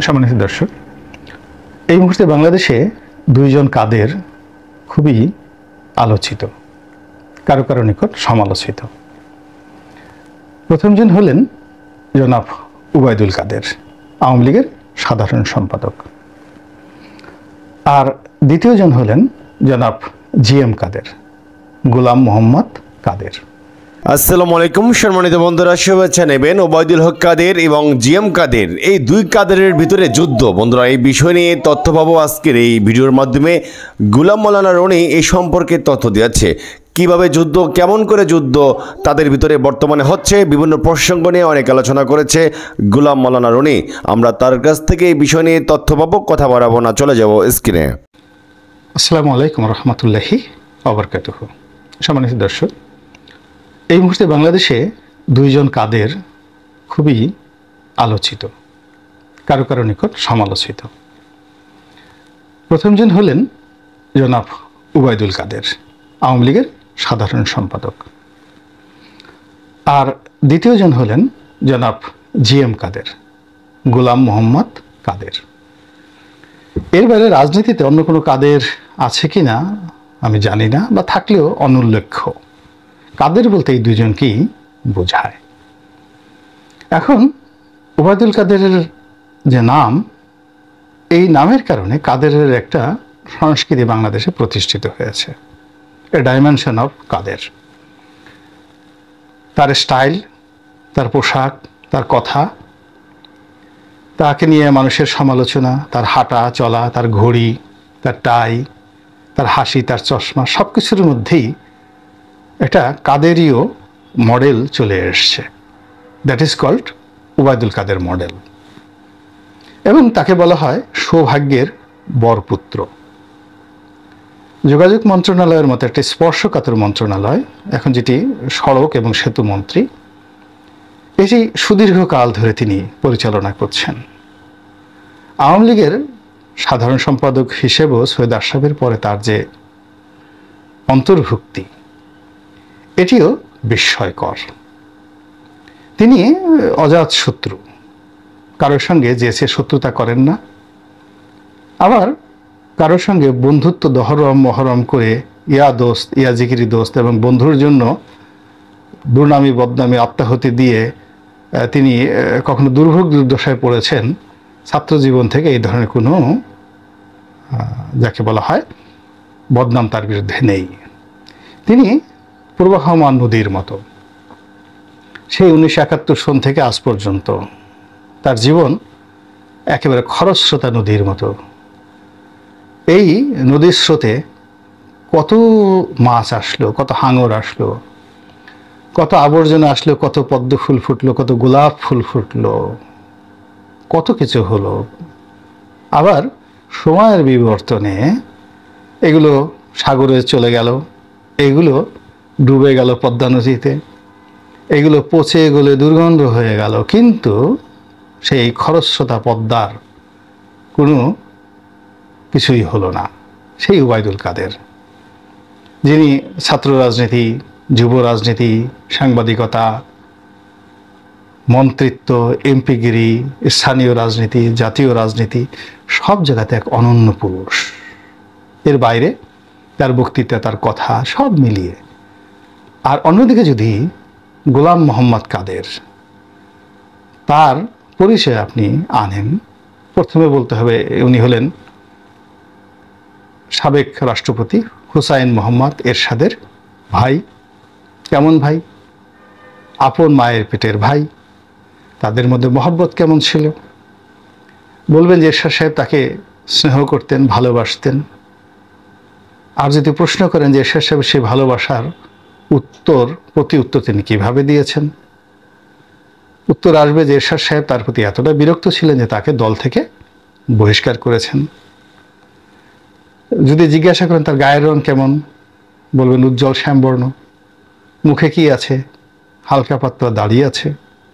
সম্মানিত দর্শক, এই মুহূর্তে বাংলাদেশে দুইজন কাদের খুবই আলোচিত, কারো কারো নিকট সমালোচিত। প্রথমজন হলেন জনাব উবায়দুল কাদের, আওয়ামী লীগের সাধারণ সম্পাদক। আর দ্বিতীয়জন হলেন জনাব জিএম কাদের, গোলাম মোহাম্মদ কাদের। আসসালামু আলাইকুম সম্মানিত বন্ধুরা, শুভেচ্ছা নেবেন। ওবায়দুল হক কাদের এবং জিএম কাদের, এই দুই কাদেরের ভিতরে যুদ্ধ। বন্ধুরা, এই বিষয় নিয়ে তথ্য পাবো আজকের এই ভিডিওর মাধ্যমে। গোলাম মৌলানা রনি এই সম্পর্কে তথ্য দিয়েছে, কিভাবে যুদ্ধ, কেমন করে যুদ্ধ তাদের ভিতরে বর্তমানে হচ্ছে, বিভিন্ন প্রসঙ্গ নিয়ে অনেক আলোচনা করেছে গোলাম মৌলানা রনি। আমরা তার কাছ থেকে এই বিষয় নিয়ে তথ্য পাবো, কথা বাড়াবো না, চলে যাব স্ক্রিনে। আসসালামু আলাইকুম রহমতুল্লাহি ওয়া বারাকাতুহু। সম্মানিত দর্শক, এই মুহূর্তে বাংলাদেশে দুইজন কাদের খুবই আলোচিত, কারো কারো নিকট সমালোচিত। প্রথমজন হলেন জনাব উবায়দুল কাদের, আওয়ামী লীগের সাধারণ সম্পাদক। আর দ্বিতীয়জন হলেন জনাব জিএম কাদের, গোলাম মোহাম্মদ কাদের। এর বাইরে রাজনীতিতে অন্য কোনো কাদের আছে কি না আমি জানি না, বা থাকলেও অনুল্লেখ্য। কাদের বলতে এই দুজনকেই বোঝায়। এখন উবায়দুল কাদেরের যে নাম, এই নামের কারণে কাদেরের একটা সংস্কৃতি বাংলাদেশে প্রতিষ্ঠিত হয়েছে, এ ডাইমেনশন অফ কাদের। তার স্টাইল, তার পোশাক, তার কথা, তাকে নিয়ে মানুষের সমালোচনা, তার হাঁটা চলা, তার ঘড়ি, তার টাই, তার হাসি, তার চশমা, সব কিছুর মধ্যেই একটা কাদেরীয় মডেল চলে এসছে। That is called Obaidul Quader model. এবং তাকে বলা হয় সৌভাগ্যের বরপুত্র। যোগাযোগ মন্ত্রণালয়ের মতো একটি স্পর্শকাতর মন্ত্রণালয়, এখন যেটি সড়ক এবং সেতু মন্ত্রী, এটি সুদীর্ঘকাল ধরে তিনি পরিচালনা করছেন। আওয়ামী লীগের সাধারণ সম্পাদক হিসেবেও সৈয়দ আশরাফের পরে তার যে অন্তর্ভুক্তি, এটিও বিস্ময়কর। তিনি অজাত শত্রু, কারোর সঙ্গে যে সে শত্রুতা করেন না, আবার কারোর সঙ্গে বন্ধুত্ব দহরম মহরম করে ইয়া দোস্ত ইয়া জিকিরি দোস্ত এবং বন্ধুর জন্য দুর্নামি বদনামি আত্মাহুতি দিয়ে তিনি কখনো দুর্ভোগ দুর্দশায় পড়েছেন। ছাত্র জীবন থেকে এই ধরনের কোনো যাকে বলা হয় বদনাম তার বিরুদ্ধে নেই। তিনি প্রবাহমান নদীর মতো। সেই 1971 সন থেকে আজ পর্যন্ত তার জীবন একেবারে খরস্রোতা নদীর মতো। এই নদীর স্রোতে কত মাছ আসলো, কত হাঙর আসলো, কত আবর্জনা আসলো, কত পদ্ম ফুল ফুটলো, কত গোলাপ ফুল ফুটলো, কত কিছু হলো। আবার সময়ের বিবর্তনে এগুলো সাগরে চলে গেল, এগুলো ডুবে গেল পদ্মা নদীতে, এগুলো পচে গলে দুর্গন্ধ হয়ে গেল। কিন্তু সেই খরস্রোতা পদ্মার কোনো কিছুই হলো না। সেই উবায়দুল কাদের, যিনি ছাত্র রাজনীতি, যুব রাজনীতি, সাংবাদিকতা, মন্ত্রিত্ব, এমপিগিরি, স্থানীয় রাজনীতি, জাতীয় রাজনীতি, সব জায়গাতে এক অনন্য পুরুষ। এর বাইরে তার বক্তৃতা, তার কথা সব মিলিয়ে। আর অন্যদিকে যদি গোলাম মোহাম্মদ কাদের, তার পরিচয় আপনি আনেন, প্রথমে বলতে হবে উনি হলেন সাবেক রাষ্ট্রপতি হুসাইন মোহাম্মদ এরশাদের ভাই। কেমন ভাই? আপন মায়ের পেটের ভাই। তাদের মধ্যে মহব্বত কেমন ছিল? বলবেন যে এরশাদ সাহেব তাকে স্নেহ করতেন, ভালোবাসতেন। আর যদি প্রশ্ন করেন যে এরশাদ সাহেব সেই ভালোবাসার প্রতি উত্তর তিনি কিভাবে দিয়েছেন, উত্তর আসবে যে এরশাদ সাহেব তার প্রতি এতটা বিরক্ত ছিলেন যে তাকে দল থেকে বহিষ্কার করেছেন। যদি জিজ্ঞাসা করেন তার গায়ের রং কেমন, বলবেন উজ্জ্বল শ্যামবর্ণ। মুখে কি আছে? হালকা পাতলা দাড়ি আছে।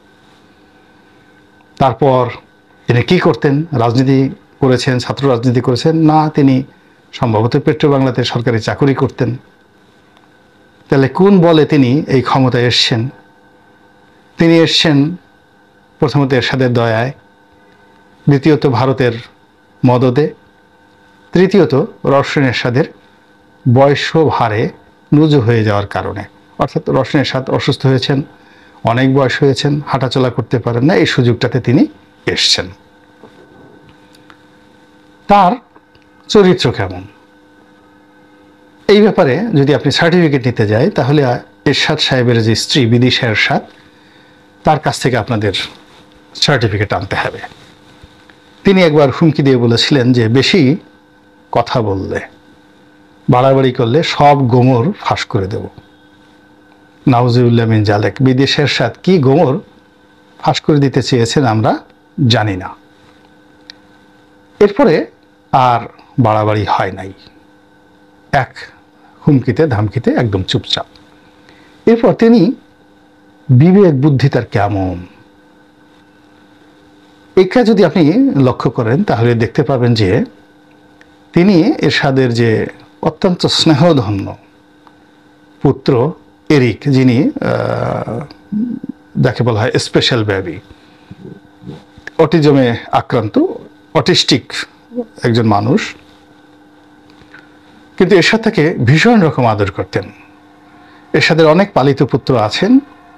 তারপর তিনি কি করতেন? রাজনীতি করেছেন, ছাত্র রাজনীতি করেছেন না, তিনি সম্ভবত পেট্রো বাংলাতে সরকারি চাকরি করতেন। তাহলে কোন বলে তিনি এই ক্ষমতায় এসছেন? তিনি এসছেন প্রথমত এরশাদের দয়ায়, দ্বিতীয়ত ভারতের মদদে, তৃতীয়ত রওশন এরশাদের বয়স ভারে নুজু হয়ে যাওয়ার কারণে। অর্থাৎ রওশন এরশাদ অসুস্থ হয়েছেন, অনেক বয়স হয়েছেন, হাঁটাচলা করতে পারেন না, এই সুযোগটাতে তিনি এসছেন। তার চরিত্র কেমন এই ব্যাপারে যদি আপনি সার্টিফিকেট নিতে যাই, তাহলে এরশাদ সাহেবের যে স্ত্রী বিদিশা এরশাদ, তার কাছ থেকে আপনাদের সার্টিফিকেট আনতে হবে। তিনি একবার হুমকি দিয়ে বলেছিলেন যে বেশি কথা বললে, বাড়াবাড়ি করলে সব গোমর ফাঁস করে দেব। নাউজুবিল্লাহ মিন জালেক। বিদিশা এরশাদ কি গোমর ফাঁস করে দিতে চেয়েছেন আমরা জানি না। এরপরে আর বাড়াবাড়ি হয় নাই, এক হুমকিতে ধামকিতে একদম চুপচাপ। এরপর তিনি বিবেক বুদ্ধি তার কেমন, একা যদি আপনি লক্ষ্য করেন তাহলে দেখতে পাবেন যে তিনি এরশাদের যে অত্যন্ত স্নেহধন্য পুত্র এরিক, যিনি যাকে বলা হয় স্পেশাল বেবি, অটিজমে আক্রান্ত, অটিস্টিক একজন মানুষ, কিন্তু এরশাদ তাকে ভীষণ রকম আদর করতেন। এরশাদের অনেক পালিত পুত্র আছেন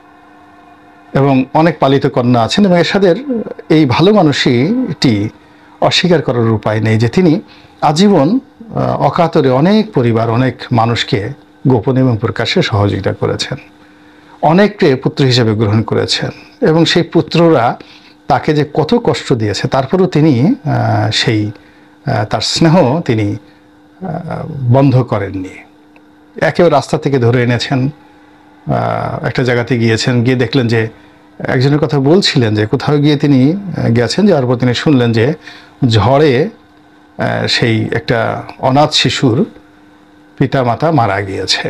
এবং অনেক পালিত কন্যা আছেন, এবং এরশাদের এই ভালো মানুষটি অস্বীকার করার উপায় নেই যে তিনি আজীবন অকাতরে অনেক পরিবার, অনেক মানুষকে গোপনে এবং প্রকাশ্যে সহযোগিতা করেছেন, অনেককে পুত্র হিসেবে গ্রহণ করেছেন, এবং সেই পুত্ররা তাকে যে কত কষ্ট দিয়েছে তারপরেও তিনি সেই তার স্নেহ তিনি বন্ধ করেননি। একেও রাস্তা থেকে ধরে এনেছেন, একটা জায়গাতে গিয়েছেন, গিয়ে দেখলেন যে একজনের কথা বলছিলেন যে কোথাও গিয়ে তিনি গেছেন, যাওয়ার পর তিনি শুনলেন যে ঝড়ে সেই একটা অনাথ শিশুর পিতা মাতা মারা গিয়েছে,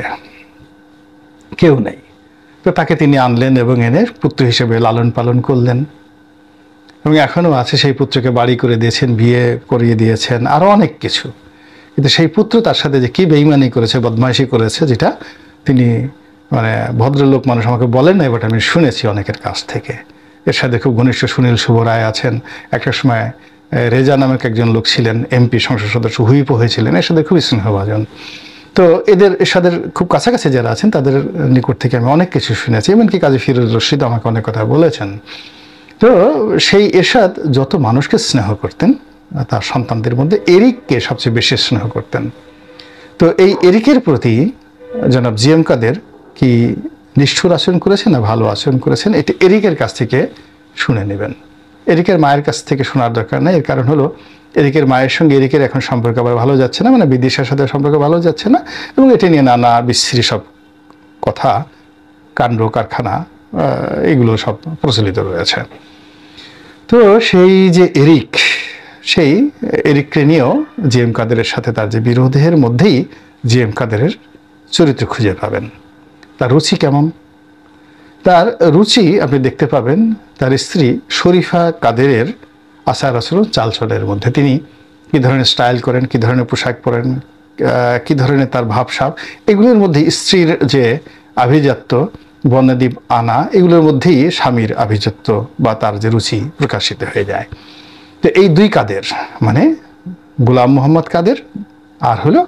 কেউ নেই। তো তাকে তিনি আনলেন এবং এনে পুত্র হিসেবে লালন পালন করলেন, এবং এখনও আছে। সেই পুত্রকে বাড়ি করে দিয়েছেন, বিয়ে করিয়ে দিয়েছেন, আরও অনেক কিছু। কিন্তু সেই পুত্র তার সাথে যে কী বেইমানি করেছে, বদমাইশি করেছে, যেটা তিনি মানে ভদ্রলোক মানুষ আমাকে বলেন না, বাট আমি শুনেছি অনেকের কাছ থেকে। এর সাথে খুব ঘনিষ্ঠ সুনীল শুভ রায় আছেন, একটা সময় রেজা নামক একজন লোক ছিলেন, এমপি সংসদ সদস্য, হুইপও হয়েছিলেন, এর সাথে খুবই স্নেহভাজন। তো এর সাথে খুব কাছাকাছি যারা আছেন তাদের নিকট থেকে আমি অনেক কিছু শুনেছি, এমনকি কাজী ফিরোজ রশিদ আমাকে অনেক কথা বলেছেন। তো সেই এরশাদ যত মানুষকে স্নেহ করতেন, তার সন্তানদের মধ্যে এরিককে সবচেয়ে বেশি স্নেহ করতেন। তো এই এরিকের প্রতি জনাব জিএম কাদের কি নিষ্ঠুর আচরণ করেছেন না ভালো আচরণ করেছেন, এটি এরিকের কাছ থেকে শুনে নেবেন। এরিকের মায়ের কাছ থেকে শোনার দরকার নেই। এর কারণ হলো এরিকের মায়ের সঙ্গে এরিকের এখন সম্পর্ক আবার ভালো যাচ্ছে না, মানে বিদিশার সাথে সম্পর্ক ভালো যাচ্ছে না, এবং এটি নিয়ে নানা বিশ্রী সব কথা, কাণ্ড কারখানা, এগুলো সব প্রচলিত রয়েছে। তো সেই যে এরিক, সেই এরিককে নিয়েও জিএম কাদেরের সাথে তার যে বিরোধের মধ্যেই জিএম কাদেরের চরিত্র খুঁজে পাবেন। তার রুচি কেমন, তার রুচি আপনি দেখতে পাবেন তার স্ত্রী শরীফা কাদেরের আচার আচরণ, চালচলের মধ্যে। তিনি কী ধরনের স্টাইল করেন, কী ধরনের পোশাক পরেন, কী ধরনের তার ভাবসাব, এগুলোর মধ্যে স্ত্রীর যে আভিজাত্য, বর্ণাদ্বীপ আনা, এগুলোর মধ্যেই স্বামীর আভিজাত্য বা তার যে রুচি প্রকাশিত হয়ে যায়। তো এই দুই কাদের, মানে গোলাম মোহাম্মদ কাদের আর হলো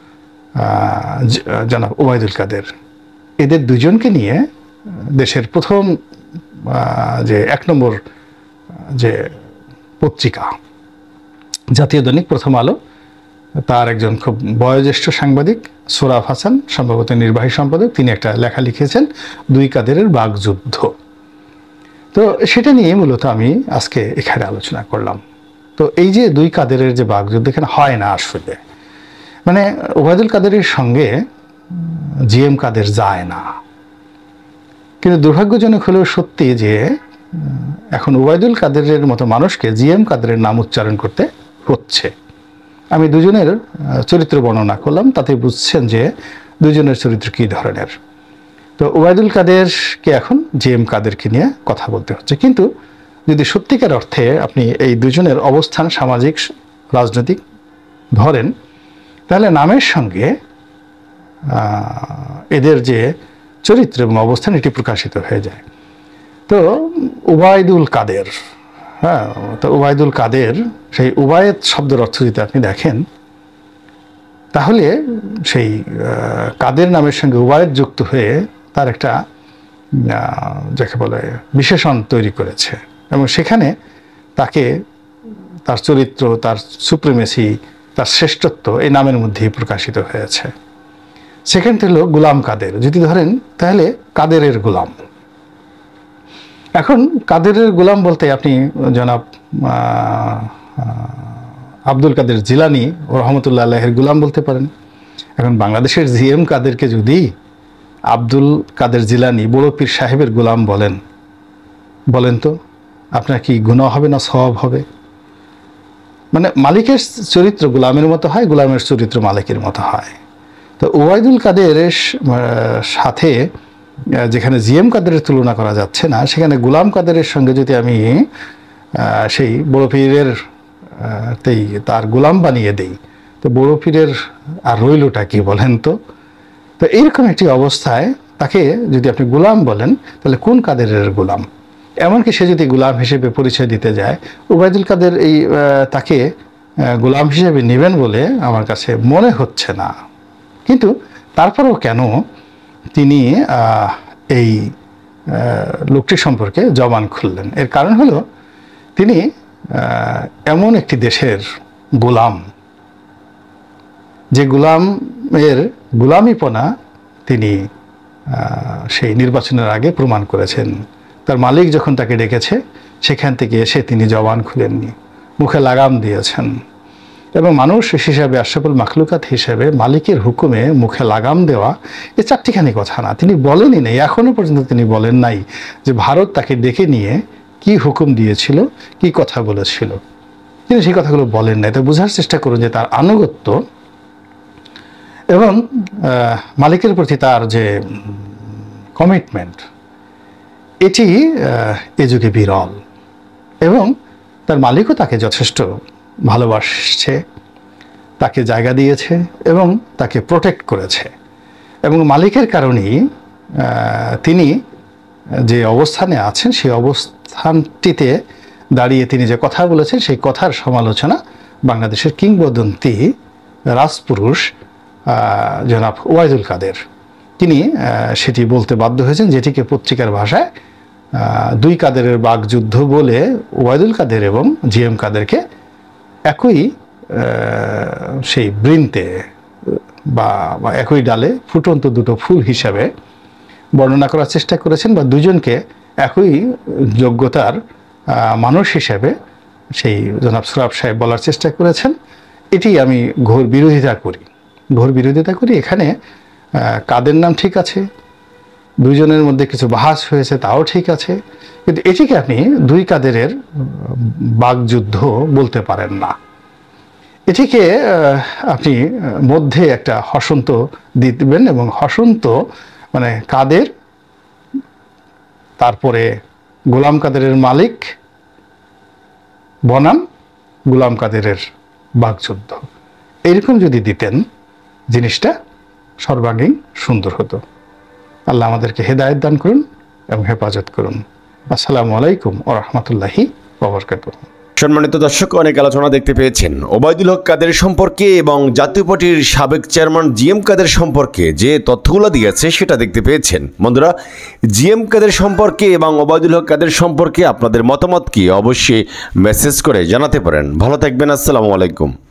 জনাব ওবায়দুল কাদের, এদের দুজনকে নিয়ে দেশের প্রথম যে 1 নম্বর যে পত্রিকা জাতীয় দৈনিক প্রথম আলো, তার একজন খুব বয়োজ্যেষ্ঠ সাংবাদিক সোরাফ হাসান, সম্ভবত নির্বাহী সম্পাদক, তিনি একটা লেখা লিখেছেন দুই কাদেরের বাগযুদ্ধ। তো সেটা নিয়ে মূলত আমি আজকে এখানে আলোচনা করলাম। তো এই যে দুই কাদেরের যে বাগযুদ্ধ এখানে হয় না আসলে, মানে ওবায়দুল কাদেরের সঙ্গে জিএম কাদের যায় না, কিন্তু দুর্ভাগ্যজনক হলেও সত্যি যে এখন ওবায়দুল কাদেরের মতো মানুষকে জিএম কাদেরের নাম উচ্চারণ করতে হচ্ছে। আমি দুজনের চরিত্র বর্ণনা করলাম, তাতে বুঝছেন যে দুজনের চরিত্র কী ধরনের। তো ওবায়দুল কাদেরকে এখন জিএম কাদেরকে নিয়ে কথা বলতে হচ্ছে। কিন্তু যদি সত্যিকার অর্থে আপনি এই দুজনের অবস্থান সামাজিক রাজনৈতিক ধরেন, তাহলে নামের সঙ্গে এদের যে চরিত্র এবং অবস্থান এটি প্রকাশিত হয়ে যায়। তো ওবায়দুল কাদের হ্যাঁ, তো উবায়দুল কাদের, সেই উবায়েদ শব্দের অর্থ যদি আপনি দেখেন তাহলে সেই কাদের নামের সঙ্গে উবায়েদ যুক্ত হয়ে তার একটা যাকে বলে বিশেষণ তৈরি করেছে, এবং সেখানে তাকে তার চরিত্র, তার সুপ্রিমেসি, তার শ্রেষ্ঠত্ব এই নামের মধ্যেই প্রকাশিত হয়েছে। সেকেন্ড হলো গুলাম কাদের, যদি ধরেন তাহলে কাদেরের গোলাম। এখন কাদেরের গোলাম বলতে আপনি জনাব আব্দুল কাদের জিলানী ও রহমতুল্লাহ আলাইহির গোলাম বলতে পারেন। এখন বাংলাদেশের জিএম কাদেরকে যদি আব্দুল কাদের জিলানী বড় পীর সাহেবের গোলাম বলেন তো আপনার কি গুনাহ হবে না সওয়াব হবে? মানে মালিকের চরিত্র গোলামের মতো হয়, গোলামের চরিত্র মালিকের মতো হয়। তো উবায়দুল কাদেরের সাথে যেখানে জিএম কাদেরের তুলনা করা যাচ্ছে না, সেখানে গোলাম কাদেরের সঙ্গে যদি আমি সেই বড় পীরের তার গোলাম বানিয়ে দেই, তো বড় পীরের আর রইলটা কি বলেন তো? তো এইরকম একটি অবস্থায় তাকে যদি আপনি গোলাম বলেন, তাহলে কোন কাদেরের গোলাম? এমনকি সে যদি গোলাম হিসেবে পরিচয় দিতে যায়, উবায়দুল কাদের তাকে গোলাম হিসেবে নেবেন বলে আমার কাছে মনে হচ্ছে না। কিন্তু তারপরেও কেন তিনি এই লোকটি সম্পর্কে জবান খুললেন? এর কারণ হলো তিনি এমন একটি দেশের গোলাম, যে গোলামের গোলামিপনা তিনি সেই নির্বাচনের আগে প্রমাণ করেছেন। তার মালিক যখন তাকে ডেকেছে, সেখান থেকে এসে তিনি জবান খুলেননি, মুখে লাগাম দিয়েছেন। এবং মানুষ হিসাবে, আশরাফুল মাখলুকাত হিসেবে মালিকের হুকুমে মুখে লাগাম দেওয়া এ চারটিখানি কথা না। তিনি বলেনই নাই, এখনো পর্যন্ত তিনি বলেন নাই যে ভারত তাকে ডেকে নিয়ে কি হুকুম দিয়েছিল, কি কথা বলেছিল। তিনি সেই কথাগুলো বলেন নাই। তো বোঝার চেষ্টা করুন যে তার আনুগত্য এবং মালিকের প্রতি তার যে কমিটমেন্ট, এটি এ যুগে বিরল। এবং তার মালিকও তাকে যথেষ্ট ভালোবাসছে, তাকে জায়গা দিয়েছে এবং তাকে প্রোটেক্ট করেছে। এবং মালিকের কারণেই তিনি যে অবস্থানে আছেন, সেই অবস্থানটিতে দাঁড়িয়ে তিনি যে কথা বলেছেন, সেই কথার সমালোচনা বাংলাদেশের কিংবদন্তি রাজপুরুষ জনাব ওবায়দুল কাদের তিনি সেটি বলতে বাধ্য হয়েছেন, যেটিকে পত্রিকার ভাষায় দুই কাদেরের বাগযুদ্ধ বলে ওবায়দুল কাদের এবং জিএম কাদেরকে একই সেই বৃন্তে বা একই ডালে ফুটন্ত দুটো ফুল হিসাবে বর্ণনা করার চেষ্টা করেছেন, বা দুজনকে একই যোগ্যতার মানুষ হিসাবে সেই জনাব সোহরাব সাহেব বলার চেষ্টা করেছেন। এটি আমি ঘোর বিরোধিতা করি। এখানে কাদের নাম ঠিক আছে, দুইজনের মধ্যে কিছু বাহাস হয়েছে, তাও ঠিক আছে, কিন্তু এটিকে আপনি দুই কাদেরের বাগযুদ্ধ বলতে পারেন না। এটিকে আপনি মধ্যে একটা হসন্ত দিবেন, এবং হসন্ত মানে কাদের, তারপরে গোলাম কাদেরের মালিক বনাম গোলাম কাদেরের বাগযুদ্ধ, এইরকম যদি দিতেন জিনিসটা সর্বাঙ্গীন সুন্দর হতো। আল্লাহ আমাদেরকে হেদায়েত দান করুন এবং হেফাজত করুন। আসসালামু আলাইকুম ওয়া রাহমাতুল্লাহি ওয়া বারাকাতুহু। সম্মানিত দর্শক, অনেক আলোচনা দেখতে পেয়েছেন ওবায়দুল হক কাদের সম্পর্কে এবং জাতীয় পার্টির সাবেক চেয়ারম্যান জিএম কাদের সম্পর্কে যে তথ্যগুলো দিয়েছে সেটা দেখতে পেয়েছেন। বন্ধুরা, জিএম কাদের সম্পর্কে এবং ওবায়দুল হক কাদের সম্পর্কে আপনাদের মতামত কি অবশ্যই মেসেজ করে জানাতে পারেন। ভালো থাকবেন। আসসালামু আলাইকুম।